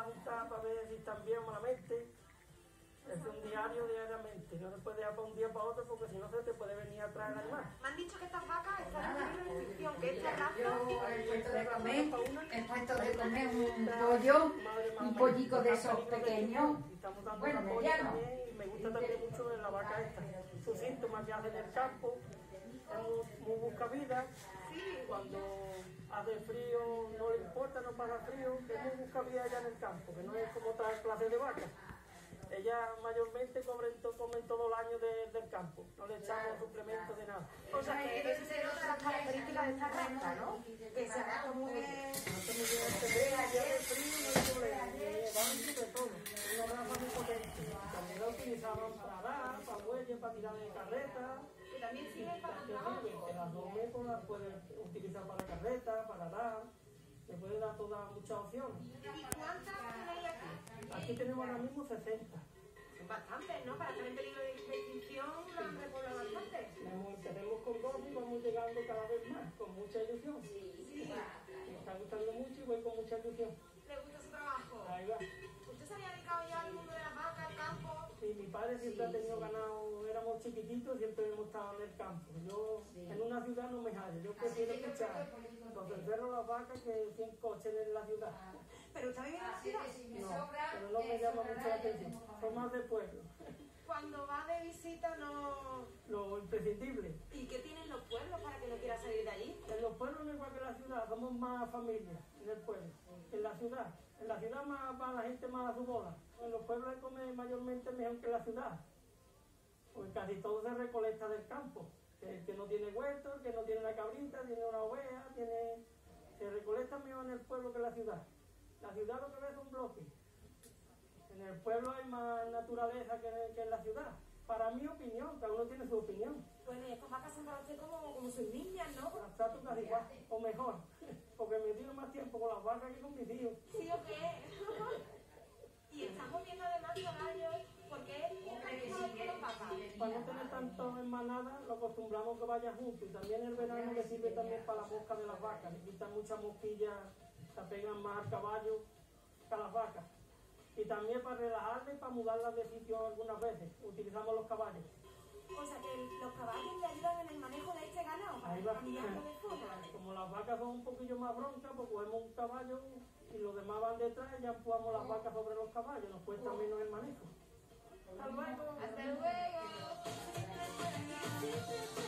juntar para ver si están bien o malamente. Es un diariamente, no se puede dejar para un día para otro porque si no se te puede venir atrás el animal. Me han dicho que estas vacas están en peligro de extinción, que esta raza... He puesto de comer un pollo, un pollico de esos pequeños, bueno, medianos. Y me gusta también mucho la vaca esta, sus síntomas que hace en el campo, es muy buscavida, cuando hace frío no le importa, no pasa frío, es muy buscavida allá en el campo, que no es como otra clase de vaca. Ellas mayormente comen todo el año del campo, no le echamos suplementos de nada. O sea, que esa es otra de las características de esta raza, ¿no? Que se adapta muy bien... Allá de frío no hay problema, de banco, de todo. Es una raza muy potente. También la utilizaban para dar, para muelles, para tirar de carreta. Que también sirve para el trabajo. Que las dos métodos pueden utilizar para carreta, para dar. Le puede dar todas muchas opciones. ¿Y cuántas tenéis aquí? Aquí tenemos ahora mismo 60. Son bastantes, ¿no? Para estar en peligro de extinción, la han repoblado bastante. Empecemos con 2 y vamos llegando cada vez más, con mucha ilusión. Sí. Me está gustando mucho y voy con mucha ilusión. ¿Le gusta su trabajo? Ahí va. ¿Usted se había dedicado ya al mundo de las vacas, al campo? Sí, mi padre siempre ha tenido ganado, éramos chiquititos, siempre hemos estado en el campo. Yo en una ciudad no me hallo, yo prefiero escuchar los del perro, las vacas, que 100 coches en la ciudad. ¿Pero usted vive en la ciudad? No, pero no me llama mucho la atención, son más de pueblo. Cuando va de visita no... Lo imprescindible. ¿Y qué tienen los pueblos para que no quiera salir de allí? En los pueblos no es igual que en la ciudad, somos más familia en el pueblo. En la ciudad más va la gente más a su bola. En los pueblos se come mayormente mejor que en la ciudad. Porque casi todo se recolecta del campo. El que no tiene huerto, el que no tiene la cabrita, tiene una oveja, se recolecta mejor en el pueblo que en la ciudad. La ciudad lo que ve es un bloque. En el pueblo hay más naturaleza que en la ciudad. Para mi opinión, cada uno tiene su opinión. Bueno, y estas vacas son para usted como sus niñas, ¿no? Las trato casi igual, o mejor, porque me tiro más tiempo con las vacas que con mis hijos. ¿Sí o qué? Y estamos viendo además horarios, porque es las vacas. Para no tener tanto en manada, lo acostumbramos que vayan juntos. Y también el verano le sirve también para la mosca de las vacas. Le quitan muchas mosquillas, se pegan más al caballo que a las vacas. Y también para relajarle y para mudarlas de sitio algunas veces. Utilizamos los caballos. O sea que los caballos le ayudan en el manejo de este ganado para Ahí va. cambiarlo de zona. Como las vacas son un poquillo más broncas, pues cogemos un caballo y los demás van detrás y ya empujamos las vacas sobre los caballos. Nos cuesta menos el manejo. Hasta luego. Hasta luego.